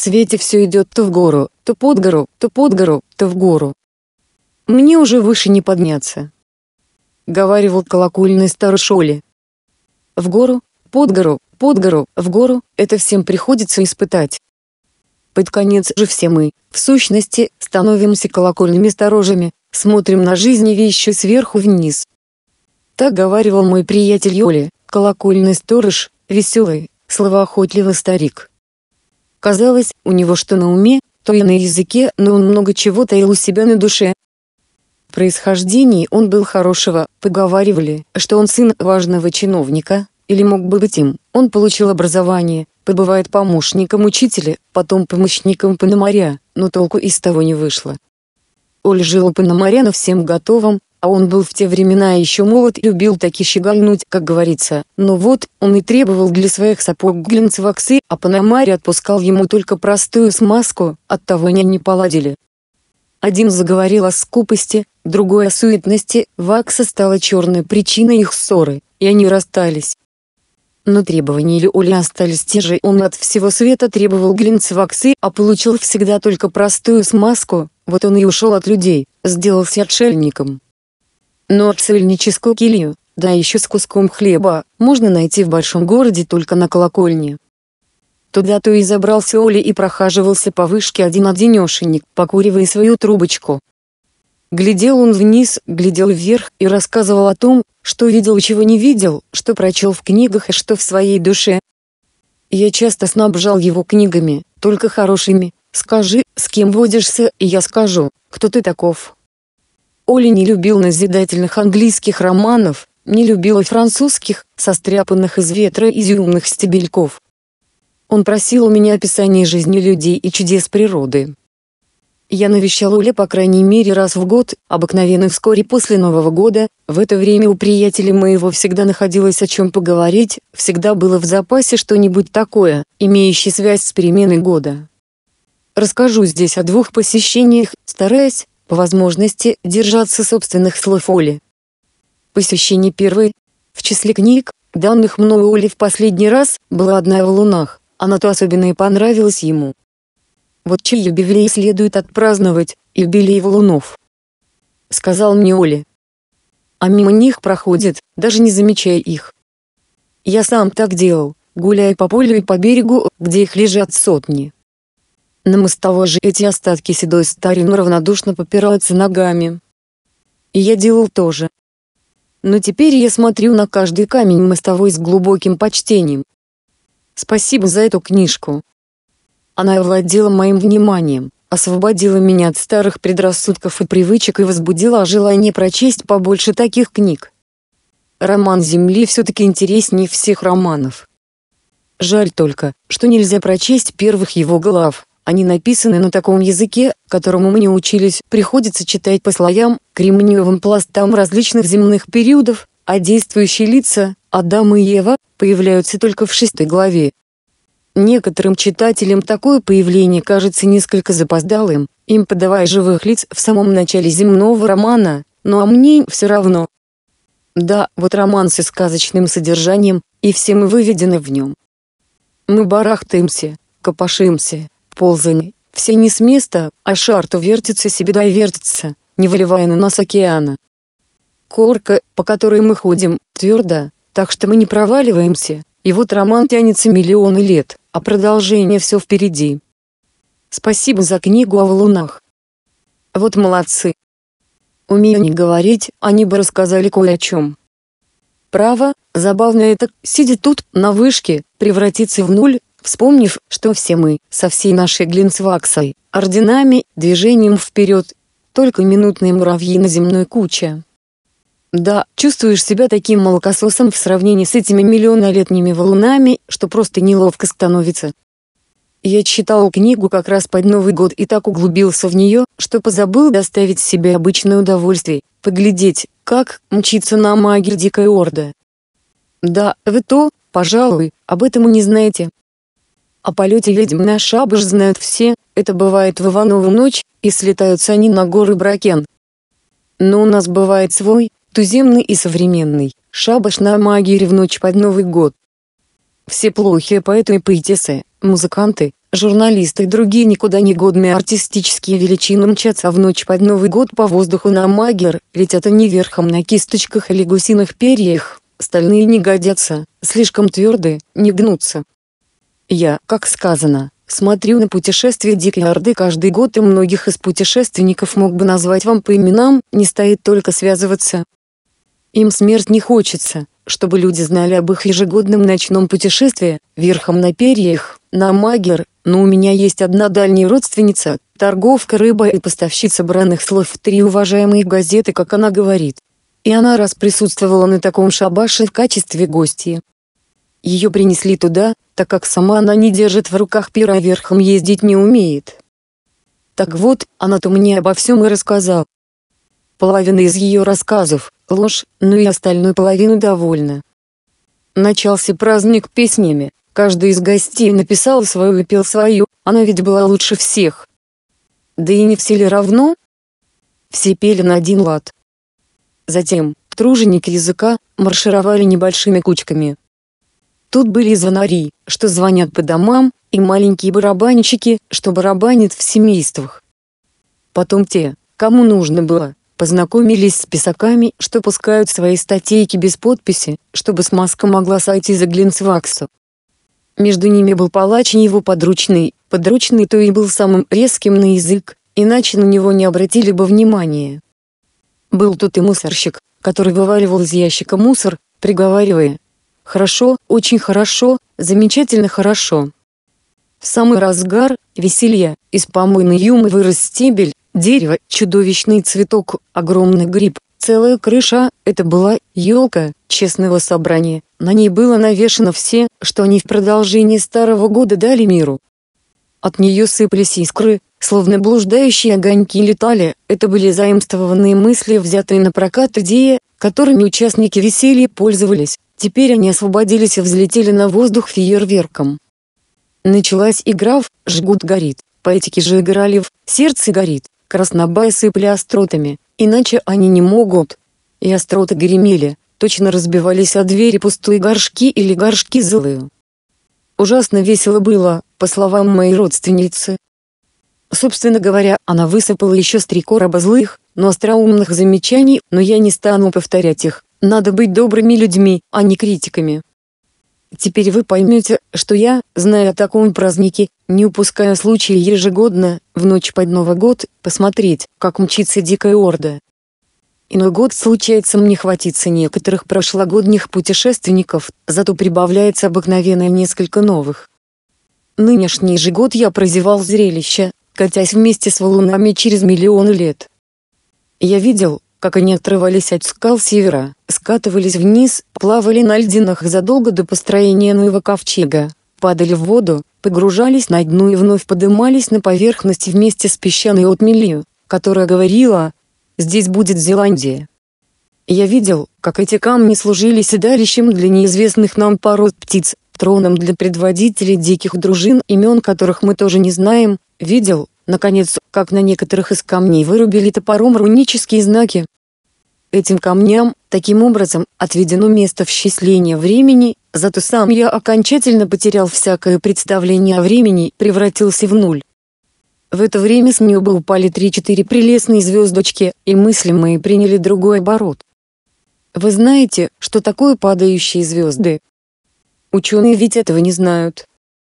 свете все идет то в гору, то под гору, то под гору, то в гору. Мне уже выше не подняться. Говаривал колокольный старыш Оля. В гору, под гору, в гору, это всем приходится испытать. Под конец же все мы, в сущности, становимся колокольными сторожами, смотрим на жизнь и вещи сверху вниз. Так говаривал мой приятель Оля, колокольный сторож, веселый, словоохотливый старик. Казалось, у него что на уме, то и на языке, но он много чего таил у себя на душе. В происхождении он был хорошего, поговаривали, что он сын важного чиновника, или мог бы быть им. Он получил образование, побывает помощником учителя, потом помощником пономаря, но толку из того не вышло. Оля жил у пономаря на всем готовом, а он был в те времена еще молод и любил таки щегольнуть, как говорится. Но вот, он и требовал для своих сапог глинцеваксы, а пономарь отпускал ему только простую смазку, оттого они не поладили. Один заговорил о скупости, другой о суетности, вакса стала черной причиной их ссоры, и они расстались. Но требования Оли остались те же, он от всего света требовал глинцеваксы, а получил всегда только простую смазку, вот он и ушел от людей, сделался отшельником. Но отшельническую келью, да еще с куском хлеба, можно найти в большом городе только на колокольне. Туда-то и забрался Оля и прохаживался по вышке один-одинешенек, покуривая свою трубочку. Глядел он вниз, глядел вверх и рассказывал о том, что видел и чего не видел, что прочел в книгах и что в своей душе. Я часто снабжал его книгами, только хорошими. Скажи, с кем водишься, и я скажу, кто ты таков. Оля не любил назидательных английских романов, не любил и французских, состряпанных из ветра изюмных стебельков. Он просил у меня описания жизни людей и чудес природы. Я навещал Оля по крайней мере раз в год, обыкновенно вскоре после Нового года. В это время у приятеля моего всегда находилось о чем поговорить, всегда было в запасе что-нибудь такое, имеющее связь с переменой года. Расскажу здесь о двух посещениях, стараясь, по возможности, держаться собственных слов Оли. Посещение первое. В числе книг, данных мною Оле в последний раз, была одна о валунах, она то особенно и понравилась ему. Вот чей юбилей следует отпраздновать, юбилей валунов. Сказал мне Оля. А мимо них проходит, даже не замечая их. Я сам так делал, гуляя по полю и по берегу, где их лежат сотни. На мостовой же эти остатки седой старины равнодушно попираются ногами. И я делал то же. Но теперь я смотрю на каждый камень мостовой с глубоким почтением. Спасибо за эту книжку. Она овладела моим вниманием, освободила меня от старых предрассудков и привычек и возбудила желание прочесть побольше таких книг. Роман «Земли» все-таки интереснее всех романов. Жаль только, что нельзя прочесть первых его глав. Они написаны на таком языке, которому мы не учились, приходится читать по слоям, кремниевым пластам различных земных периодов, а действующие лица, Адам и Ева, появляются только в 6 главе. Некоторым читателям такое появление кажется несколько запоздалым, им подавая живых лиц в самом начале земного романа, но а мне все равно. Да, вот роман со сказочным содержанием, и все мы выведены в нем. Мы барахтаемся, копошимся, ползаем, все не с места, а шар то вертится себе да и вертится, не выливая на нас океана. Корка, по которой мы ходим, тверда, так что мы не проваливаемся, и вот роман тянется миллионы лет, а продолжение все впереди. Спасибо за книгу о валунах. Вот молодцы. Умею не говорить, они бы рассказали кое о чем. Право, забавно это, сидя тут, на вышке, превратиться в нуль, вспомнив, что все мы, со всей нашей глинцваксой, орденами, движением вперед, только минутные муравьи на земной куче. Да, чувствуешь себя таким молокососом в сравнении с этими миллионолетними валунами, что просто неловко становится. Я читал книгу как раз под Новый год и так углубился в нее, что позабыл доставить себе обычное удовольствие, поглядеть, как мчится на Амагер дикая орда. Да, вы то, пожалуй, об этом и не знаете. О полете ведьм на шабаш знают все, это бывает в Иванову ночь, и слетаются они на горы Бракен. Но у нас бывает свой, туземный и современный, шабаш на Амагере в ночь под Новый год. Все плохие поэты и поэтессы, музыканты, Журналисты и другие никуда не годные артистические величины мчатся в ночь под Новый год по воздуху на Магер, летят они верхом на кисточках или гусиных перьях, стальные не годятся, слишком твердые, не гнутся. Я, как сказано, смотрю на путешествия Дикой Орды каждый год, и многих из путешественников мог бы назвать вам по именам, не стоит только связываться. Им смерть не хочется, чтобы люди знали об их ежегодном ночном путешествии, верхом на перьях, на Магер, но у меня есть одна дальняя родственница, торговка рыбой и поставщица бранных слов в 3 уважаемые газеты, как она говорит. И она раз присутствовала на таком шабаше в качестве гостья. Ее принесли туда, так как сама она не держит в руках пера, верхом ездить не умеет. Так вот, она-то мне обо всем и рассказала. Половина из ее рассказов – ложь, но и остальной половину довольна. Начался праздник песнями, каждый из гостей написал свою и пел свою, она ведь была лучше всех. Да и не все ли равно? Все пели на один лад. Затем, труженики языка, маршировали небольшими кучками. Тут были и звонари, что звонят по домам, и маленькие барабанщики, что барабанят в семействах. Потом те, кому нужно было, познакомились с писаками, что пускают свои статейки без подписи, чтобы смазка могла сойти за глинцваксу. Между ними был палач и его подручный то и был самым резким на язык, иначе на него не обратили бы внимания. Был тут и мусорщик, который вываливал из ящика мусор, приговаривая: «Хорошо, очень хорошо, замечательно хорошо». В самый разгар веселья из помойной юмы вырос стебель, дерево, чудовищный цветок, огромный гриб, целая крыша. Это была елка честного собрания, на ней было навешано все, что они в продолжении старого года дали миру. От нее сыпались искры, словно блуждающие огоньки летали. Это были заимствованные мысли, взятые на прокат идеи, которыми участники веселья пользовались. Теперь они освободились и взлетели на воздух фейерверком. Началась игра в «Жгут горит», поэтики же играли в «Сердце горит», краснобаи сыпали остротами, иначе они не могут. И остроты гремели, точно разбивались о двери пустые горшки или горшки злые. Ужасно весело было, по словам моей родственницы. Собственно говоря, она высыпала еще с 3 короба злых, но остроумных замечаний, но я не стану повторять их. Надо быть добрыми людьми, а не критиками. Теперь вы поймете, что я, зная о таком празднике, не упускаю случая ежегодно, в ночь под Новый год, посмотреть, как мчится Дикая Орда. Иной год случается мне хватиться некоторых прошлогодних путешественников, зато прибавляется обыкновенно несколько новых. Нынешний же год я прозевал зрелище, катясь вместе с валунами через миллионы лет. Я видел, как они отрывались от скал севера, скатывались вниз, плавали на льдинах задолго до построения Ноева ковчега, падали в воду, погружались на дно и вновь подымались на поверхность вместе с песчаной отмелью, которая говорила: «Здесь будет Зеландия». Я видел, как эти камни служили седалищем для неизвестных нам пород птиц, троном для предводителей диких дружин, имен которых мы тоже не знаем, видел, наконец, как на некоторых из камней вырубили топором рунические знаки. Этим камням, таким образом, отведено место в счислении времени, зато сам я окончательно потерял всякое представление о времени, превратился в нуль. В это время с неба упали 3-4 прелестные звездочки, и мысли мои приняли другой оборот. Вы знаете, что такое падающие звезды? Ученые ведь этого не знают.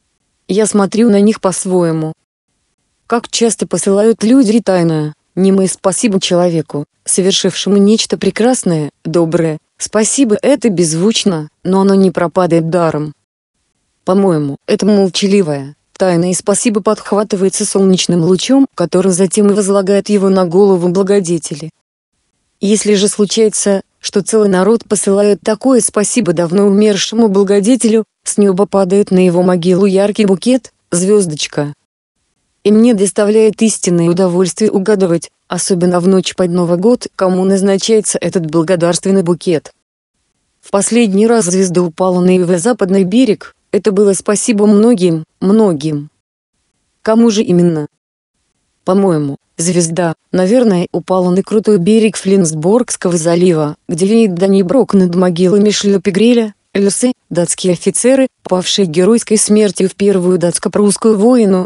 Я смотрю на них по-своему. Как часто посылают люди тайное, немое спасибо человеку, совершившему нечто прекрасное, доброе. Спасибо — это беззвучно, но оно не пропадает даром. По-моему, это молчаливое, тайное спасибо подхватывается солнечным лучом, который затем и возлагает его на голову благодетели. Если же случается, что целый народ посылает такое спасибо давно умершему благодетелю, с неба падает на его могилу яркий букет, звездочка. И мне доставляет истинное удовольствие угадывать, особенно в ночь под Новый год, кому назначается этот благодарственный букет. В последний раз звезда упала на юго-западный берег, это было спасибо многим, многим. Кому же именно? По-моему, звезда, наверное, упала на крутой берег Флинсборгского залива, где веет Донниброк над могилами Шлёппегреля, Льсы, датские офицеры, павшие геройской смертью в Первую датско-прусскую войну,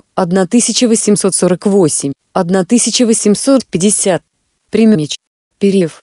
1848-1850. Примеч. Перев.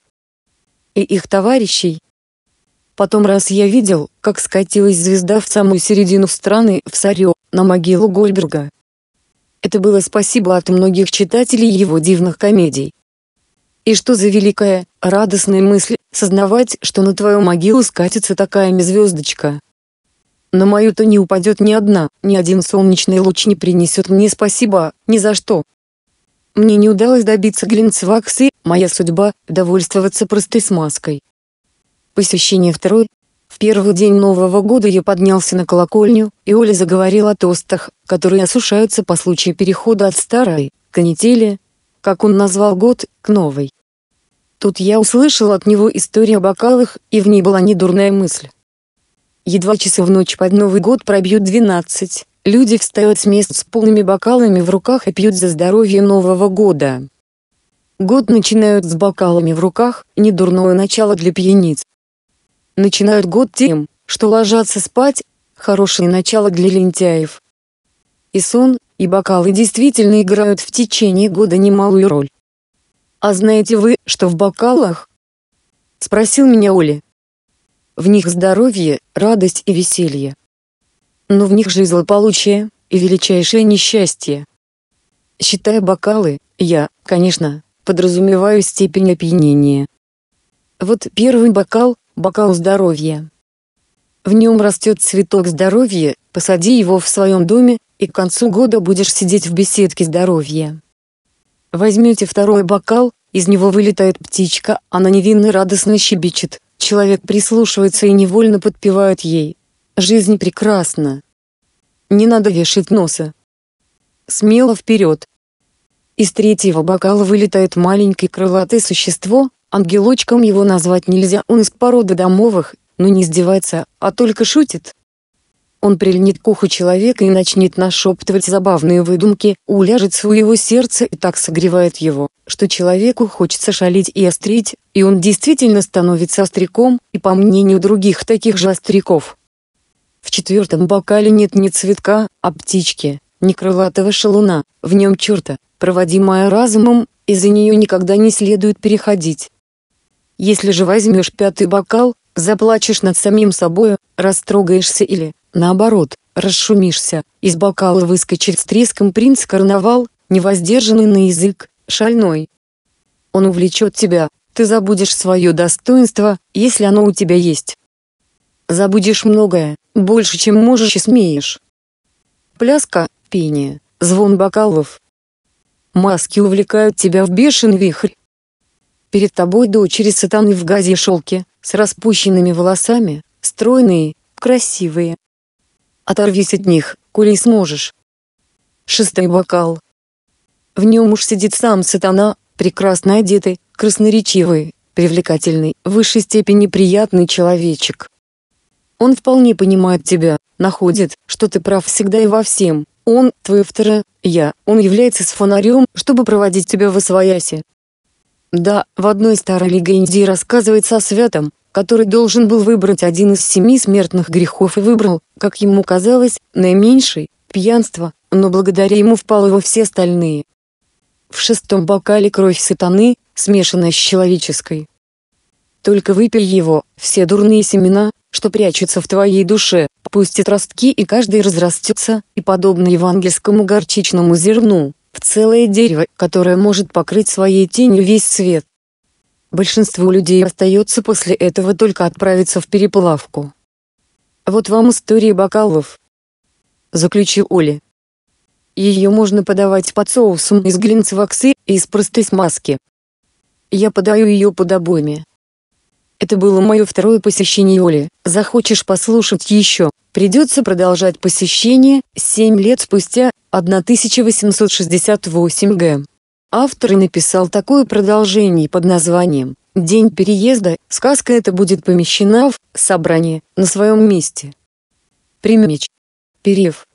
И их товарищей. Потом раз я видел, как скатилась звезда в самую середину страны, в Сарё, на могилу Гольберга. Это было спасибо от многих читателей его дивных комедий. И что за великая, радостная мысль, сознавать, что на твою могилу скатится такая звездочка. На мою-то не упадет ни одна, ни один солнечный луч не принесет мне спасибо, ни за что. Мне не удалось добиться глинцваксы, моя судьба – довольствоваться простой смазкой. Посвящение второе. В первый день Нового года я поднялся на колокольню, и Оля заговорил о тостах, которые осушаются по случаю перехода от старой, канители, как он назвал год, к новой. Тут я услышал от него историю о бокалах, и в ней была недурная мысль. Едва часы в ночь под Новый год пробьют 12, люди встают с мест с полными бокалами в руках и пьют за здоровье Нового года. Год начинают с бокалами в руках, недурное начало для пьяниц. Начинают год тем, что ложатся спать, хорошее начало для лентяев. И сон, и бокалы действительно играют в течение года немалую роль. «А знаете вы, что в бокалах?» — спросил меня Оля. «В них здоровье, радость и веселье. Но в них же и злополучие, и величайшее несчастье. Считая бокалы, я, конечно, подразумеваю степень опьянения. Вот первый бокал — бокал здоровья. В нем растет цветок здоровья, посади его в своем доме, и к концу года будешь сидеть в беседке здоровья. Возьмете второй бокал, из него вылетает птичка, она невинно радостно щебечет, человек прислушивается и невольно подпевает ей. Жизнь прекрасна. Не надо вешать носа. Смело вперед. Из третьего бокала вылетает маленькое крылатое существо, ангелочком его назвать нельзя, он из породы домовых, но не издевается, а только шутит. Он прильнет к уху человека и начнет нашептывать забавные выдумки, уляжет своего сердца и так согревает его, что человеку хочется шалить и острить, и он действительно становится остряком, и по мнению других таких же остряков. В четвертом бокале нет ни цветка, а птички, ни крылатого шалуна, в нем черта, проводимая разумом, и за нее никогда не следует переходить. Если же возьмешь пятый бокал, заплачешь над самим собою, растрогаешься или, наоборот, расшумишься, из бокала выскочит с треском принц-карнавал, невоздержанный на язык, шальной. Он увлечет тебя, ты забудешь свое достоинство, если оно у тебя есть. Забудешь многое, больше, чем можешь и смеешь. Пляска, пение, звон бокалов. Маски увлекают тебя в бешеный вихрь. Перед тобой дочери сатаны в газе и шелке, с распущенными волосами, стройные, красивые. Оторвись от них, коли сможешь. Шестой бокал. В нем уж сидит сам сатана, прекрасно одетый, красноречивый, привлекательный, в высшей степени приятный человечек. Он вполне понимает тебя, находит, что ты прав всегда и во всем. Он, твое второе «я», он является с фонарем, чтобы проводить тебя восвояси. Да, в одной старой легенде рассказывается о святом, который должен был выбрать один из 7 смертных грехов и выбрал, как ему казалось, наименьший – пьянство, но благодаря ему впало во все остальные. В шестом бокале кровь сатаны, смешанная с человеческой. Только выпей его, все дурные семена, что прячутся в твоей душе, пустят ростки и каждый разрастется, и подобно евангельскому горчичному зерну, в целое дерево, которое может покрыть своей тенью весь свет. Большинству людей остается после этого только отправиться в переплавку. Вот вам история бокалов, заключил Оля. Ее можно подавать под соусом из глинцваксы и из простой смазки. Я подаю ее под обоими. Это было мое второе посещение Оли. Захочешь послушать еще, придется продолжать посещение, 7 лет спустя, 1868 г. Автор и написал такое продолжение под названием «День переезда». Сказка эта будет помещена в собрание на своем месте. Примеч. Перев.